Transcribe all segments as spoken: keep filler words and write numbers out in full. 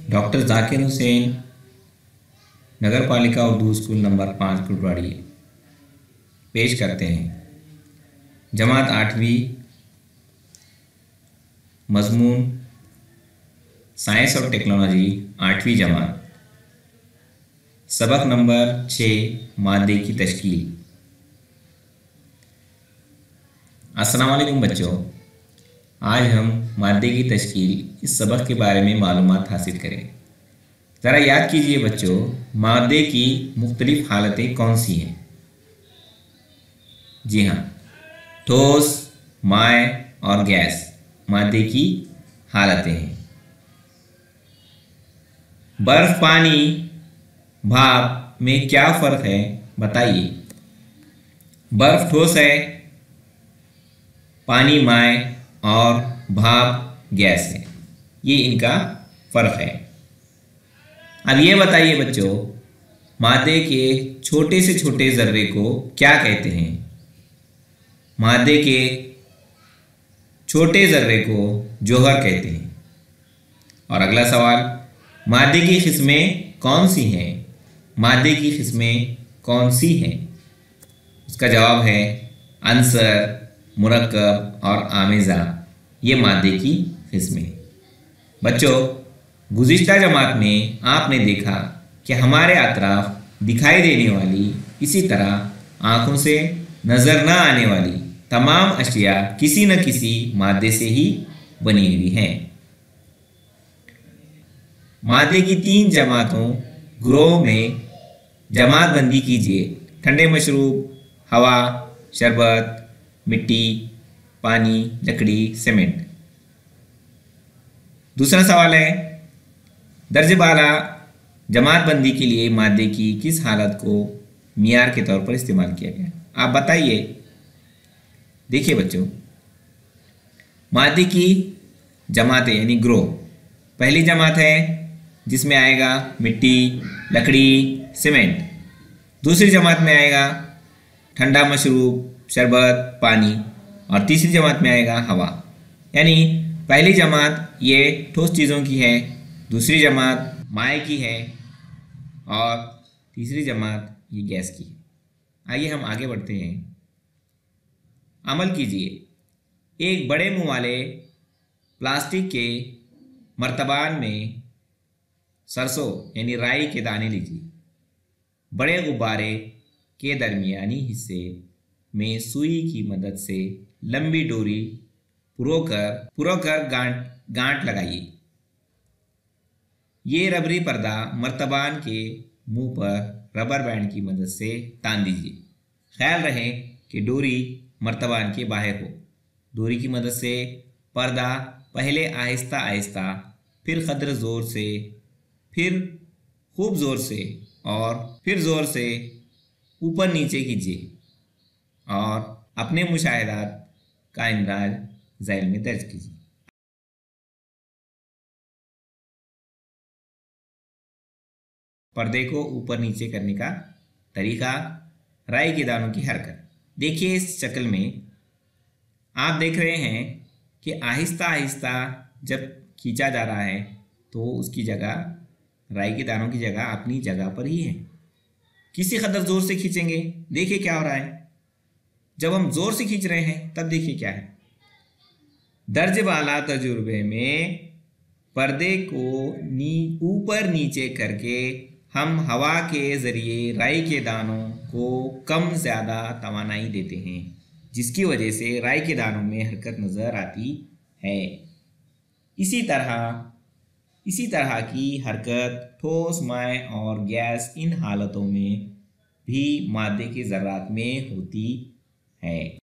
Doctor Zakir Hussain नगर पालिका Urdu school number पाँच कुटवाड़ी पेश करते हैं जमात आठवीं मजमून साइंस और टेक्नोलॉजी आठवीं जमात सबक नंबर छः मादे की तश्कील। अस्सलाम वालेकुम बच्चों, आज हम मादे की तश्कील इस सबक के बारे में मालूमात हासिल करेंगे। ज़रा याद कीजिए बच्चों, मादे की मुख्तलिफ़ हालतें कौन सी हैं? जी हाँ, ठोस, माय और गैस मादे की हालतें हैं। बर्फ, पानी, भाप में क्या फ़र्क है बताइए। बर्फ ठोस है, पानी माय और भाप गैस है, ये इनका फ़र्क है। अब ये बताइए बच्चों, मादे के छोटे से छोटे ज़र्रे को क्या कहते हैं? मादे के छोटे ज़र्रे को जौहर कहते हैं। और अगला सवाल, मादे की किस्में कौन सी हैं? मादे की किस्में कौन सी हैं? उसका जवाब है अंसर, मुरक्कब और आमेज़ा, ये मादे की किस्में। बच्चों, गुज़िश्ता जमात में आपने देखा कि हमारे अतराफ दिखाई देने वाली, इसी तरह आँखों से नज़र न आने वाली तमाम अशिया किसी न किसी मादे से ही बनी हुई हैं। मादे की तीन जमातों ग्रोह में जमात बंदी कीजिए। ठंडे मशरूब, हवा, शरबत, मिट्टी, पानी, लकड़ी, सीमेंट। दूसरा सवाल है, दर्जे बाला जमात बंदी के लिए मादे की किस हालत को मियार के तौर पर इस्तेमाल किया गया? आप बताइए। देखिए बच्चों, मादे की जमातें यानी ग्रोह, पहली जमात है जिसमें आएगा मिट्टी, लकड़ी, सीमेंट। दूसरी जमात में आएगा ठंडा मशरूब, शरबत, पानी। और तीसरी जमात में आएगा हवा। यानी पहली जमात ये ठोस चीज़ों की है, दूसरी जमात माय की है और तीसरी जमात ये गैस की है। आइए हम आगे बढ़ते हैं। अमल कीजिए। एक बड़े मुंह वाले प्लास्टिक के मर्तबान में सरसों यानी राई के दाने लीजिए। बड़े गुब्बारे के दरमियानी हिस्से में सुई की मदद से लंबी डोरी पुरोकर पुरोकर गांठ गांठ लगाइए। ये रबरी पर्दा मर्तबान के मुंह पर रबर बैंड की मदद से तान दीजिए। ख्याल रहे कि डोरी मर्तबान के बाहर हो। डोरी की मदद से पर्दा पहले आहिस्ता आहिस्ता, फिर कदर ज़ोर से, फिर खूब ज़ोर से और फिर ज़ोर से ऊपर नीचे कीजिए और अपने मुशाहिदात का इंद्राज ज़ैल में दर्ज कीजिए। पर्दे को ऊपर नीचे करने का तरीका, राई के दानों की हरकत। देखिए इस शक्ल में आप देख रहे हैं कि आहिस्ता आहिस्ता जब खींचा जा रहा है तो उसकी जगह, राई के दानों की जगह अपनी जगह पर ही है। किसी कदर ज़ोर से खींचेंगे, देखिए क्या हो रहा है। जब हम ज़ोर से खींच रहे हैं तब देखिए क्या है। दर्ज बाला तजुर्बे में पर्दे को नी ऊपर नीचे करके हम हवा के ज़रिए राई के दानों को कम ज़्यादा तवानाई देते हैं, जिसकी वजह से राई के दानों में हरकत नज़र आती है। इसी तरह इसी तरह की हरकत ठोस, माय और गैस, इन हालतों में भी मादे के ज़र्रात में होती है।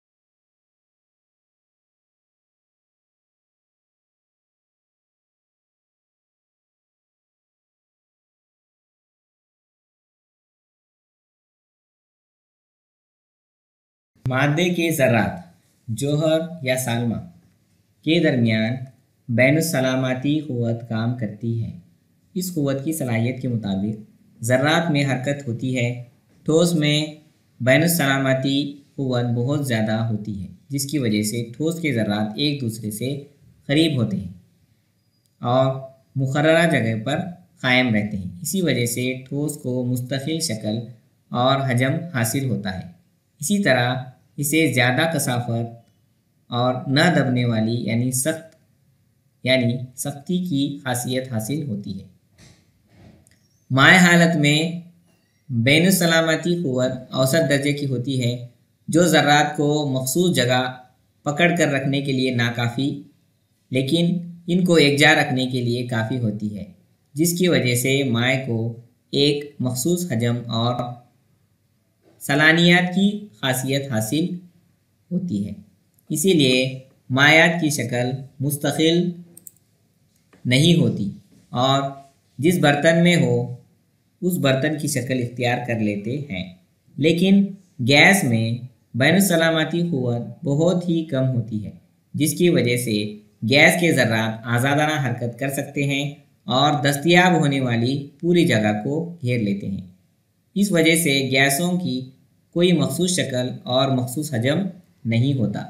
मादे के ज़र्रात जौहर या सालमा के दरमियान बैनुस्सलामती क़ुव्वत काम करती है। इस क़ुव्वत की सलाहियत के मुताबिक ज़र्रात में हरकत होती है। ठोस में बैनुस्सलामती क़ुव्वत बहुत ज़्यादा होती है, जिसकी वजह से ठोस के ज़र्रात एक दूसरे से करीब होते हैं और मुकर्ररा जगह पर कायम रहते हैं। इसी वजह से ठोस को मुस्तकिल शक्ल और हजम हासिल होता है। इसी तरह इसे ज़्यादा कसाफत और न दबने वाली यानी सख्त यानी सख्ती की खासियत हासिल होती है। माए हालत में बैनुस्सलामती क़ुव्वत औसत दर्जे की होती है, जो ज़र्रात को मखसूस जगह पकड़ कर रखने के लिए नाकाफ़ी लेकिन इनको एकजा रखने के लिए काफ़ी होती है, जिसकी वजह से माए को एक मखसूस हजम और सलानियत की खासियत हासिल होती है। इसीलिए मायात की शक्ल मुस्तकिल नहीं होती और जिस बर्तन में हो उस बर्तन की शक्ल इख्तियार कर लेते हैं। लेकिन गैस में बैनुस्सलामती क़ुव्वत बहुत ही कम होती है, जिसकी वजह से गैस के ज़र्रात आज़ादाना हरकत कर सकते हैं और दस्तयाब होने वाली पूरी जगह को घेर लेते हैं। इस वजह से गैसों की कोई मखसूस शक्ल और मखसूस हजम नहीं होता।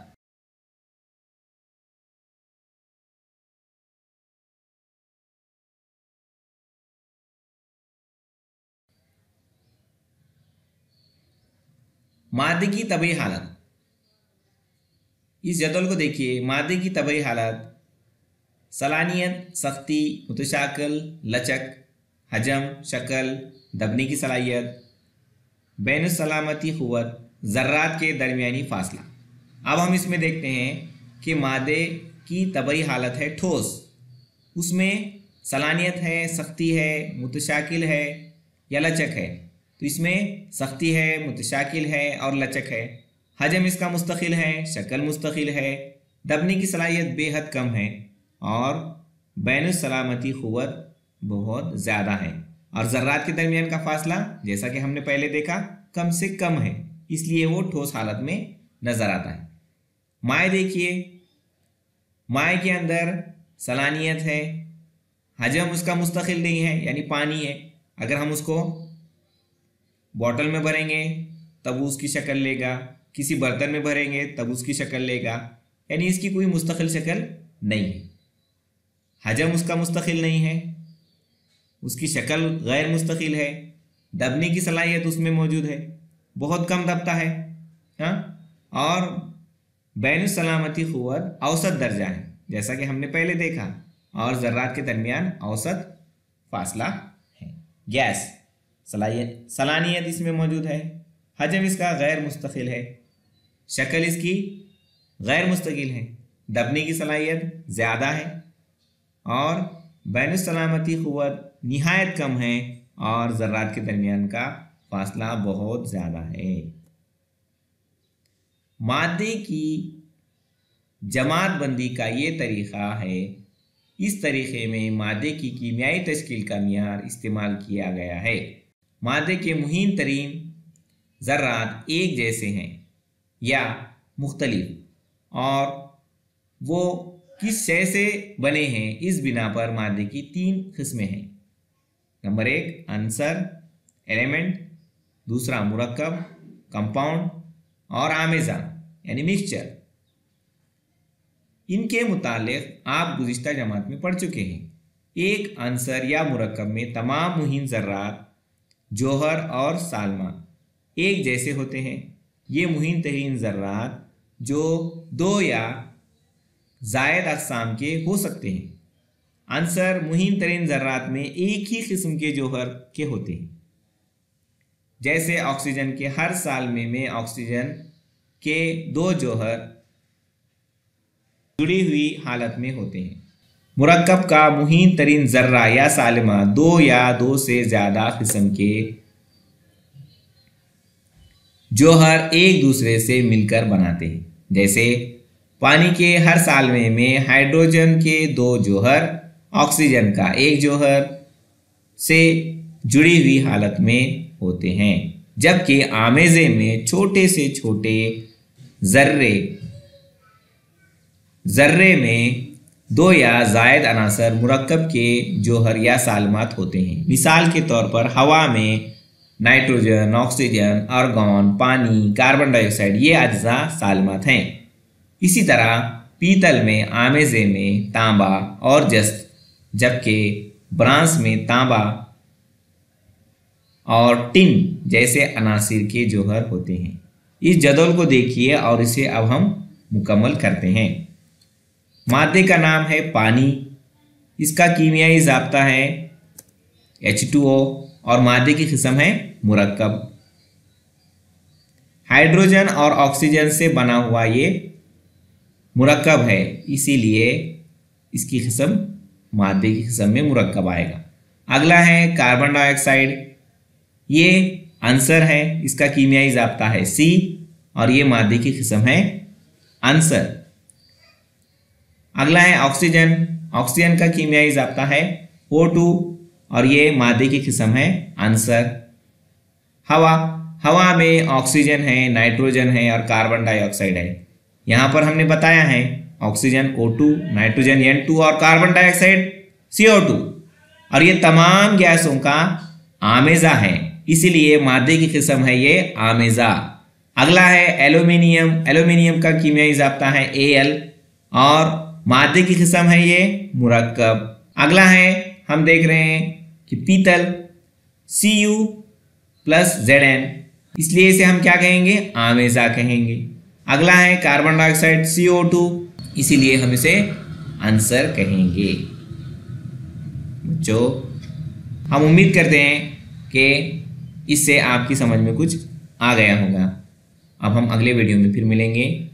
मादे की तबई हालत, इस जदवल को देखिए। मादे की तबई हालत सलानियत, सख्ती, मुतशाकिल, लचक, हजम, शक्ल, दबने की सलाहियत, बैनुस्सलामती क़ुव्वत, ज़र्रात के दरमियानी फासला। अब हम इसमें देखते हैं कि मादे की तबई हालत है ठोस, उसमें सलानियत है, सख्ती है, मुतशाकिल है या लचक है। तो इसमें सख्ती है, मुतशाकिल है और लचक है। हजम इसका मुस्तकिल है, शक्ल मुस्तकिल है, दबने की सलाहियत बेहद कम है और बैनुस्सलामती क़ुव्वत बहुत ज़्यादा है। और ज़र्रात के दरमियान का फासला जैसा कि हमने पहले देखा कम से कम है, इसलिए वो ठोस हालत में नज़र आता है। माए देखिए, माए के अंदर सलानियत है, हजम उसका मुस्तकिल नहीं है यानी पानी है। अगर हम उसको बॉटल में भरेंगे तब उसकी शक्ल लेगा, किसी बर्तन में भरेंगे तब उसकी शक्ल लेगा, यानी इसकी कोई मुस्तकिल शक्ल नहीं है। हजम उसका मुस्तकिल नहीं है, उसकी शक्ल गैर मुस्तकिल है, दबने की सलाहियत उसमें मौजूद है, बहुत कम दबता है। हाँ, और बैनुस्सलामती क़ुव्वत औसत दर्जा है जैसा कि हमने पहले देखा, और ज़र्रात के दरमियान औसत फासला है। गैस सलाहियत सलानियत इसमें मौजूद है, हजम इसका गैर मुस्तकिल है, शक्ल इसकी गैर मुस्तकिल है, दबने की सलाहियत ज़्यादा है और बैनुस्सलामती क़ुव्वत निहायत कम है और ज़र्रात के दरमियान का फासला बहुत ज़्यादा है। मादे की जमात बंदी का ये तरीक़ा है। इस तरीक़े में मादे की कीमियाई तश्कील का मियार इस्तेमाल किया गया है। मादे के मुहीन तरीन ज़र्रात एक जैसे हैं या मुख्तलिफ और वो किस शय से बने हैं इस बिना पर मादे की तीन किस्में हैं। नंबर एक अंसर एलिमेंट, दूसरा मुरक्कब कंपाउंड और आमेज़ा यानी मिक्सचर। इनके मुतालिक आप गुज़िश्ता जमात में पढ़ चुके हैं। एक अंसर या मुरक्कब में तमाम मुहीन ज़र्रात जौहर और सालमा एक जैसे होते हैं। ये मुहीन तरीन ज़र्रात जो दो या ज़ायद अक़साम के हो सकते हैं। अंसर मुहीन तरीन ज़र्रात में एक ही किस्म के जौहर के होते हैं, जैसे ऑक्सीजन के हर सालमे में ऑक्सीजन के दो जौहर जुड़ी हुई हालत में होते हैं। मुरक्कब का मुहीन तरीन ज़र्रा या सालिमा दो या दो से ज़्यादा किस्म के जौहर एक दूसरे से मिलकर बनाते हैं, जैसे पानी के हर सालमे में हाइड्रोजन के दो जौहर ऑक्सीजन का एक जौहर से जुड़ी हुई हालत में होते हैं, जबकि आमेज़े में छोटे से छोटे ज़र्रे ज़र्रे में दो या ज़ायद अनासर मुरक्कब के जौहर या सालमात होते हैं। मिसाल के तौर पर हवा में नाइट्रोजन, ऑक्सीजन, आर्गन, पानी, कार्बन डाइऑक्साइड ये अज्जा सालमात हैं। इसी तरह पीतल में, आमेज़े में तांबा और जस्त जबकि ब्रांस में तांबा और टिन जैसे अनासिर के जौहर होते हैं। इस जदवल को देखिए और इसे अब हम मुकम्मल करते हैं। मादे का नाम है पानी, इसका कीमियाई ज़ाब्ता है एच टू ओ और मादे की किस्म है मुरक्कब। हाइड्रोजन और ऑक्सीजन से बना हुआ ये मुरक्कब है, इसीलिए इसकी किस्म मादे की किस्म में मुरक्कब आएगा। अगला है कार्बन डाइऑक्साइड, ये आंसर है, इसका कीमियाई ज़ाब्ता है सी और ये मादे की किस्म है आंसर। अगला है ऑक्सीजन, ऑक्सीजन का कीमियाई ज़ाब्ता है ओ टू और ये मादे की किस्म है आंसर। हवा, हवा में ऑक्सीजन है, नाइट्रोजन है और कार्बन डाइऑक्साइड है। यहाँ पर हमने बताया है oxygen O two, nitrogen N two और carbon dioxide C O two और ये तमाम गैसों का आमेजा है, इसीलिए मादे की किस्म है ये आमेजा। अगला है एल्यूमिनियम, एल्यूमिनियम का कीमियाई ज़ाब्ता है ए एल और मादे की किस्म है ये मुरक्कब। अगला है हम देख रहे हैं कि पीतल C U plus Z N, इसलिए इसे हम क्या कहेंगे आमेजा कहेंगे। अगला है carbon dioxide C O two, इसीलिए हम इसे आंसर कहेंगे। जो हम उम्मीद करते हैं कि इससे आपकी समझ में कुछ आ गया होगा। अब हम अगले वीडियो में फिर मिलेंगे।